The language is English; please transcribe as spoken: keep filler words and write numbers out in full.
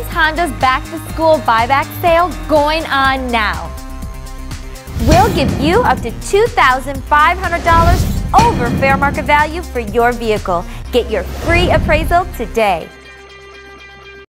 Honda's Back to School buyback sale going on now. We'll give you up to two thousand five hundred dollars over fair market value for your vehicle. Get your free appraisal today.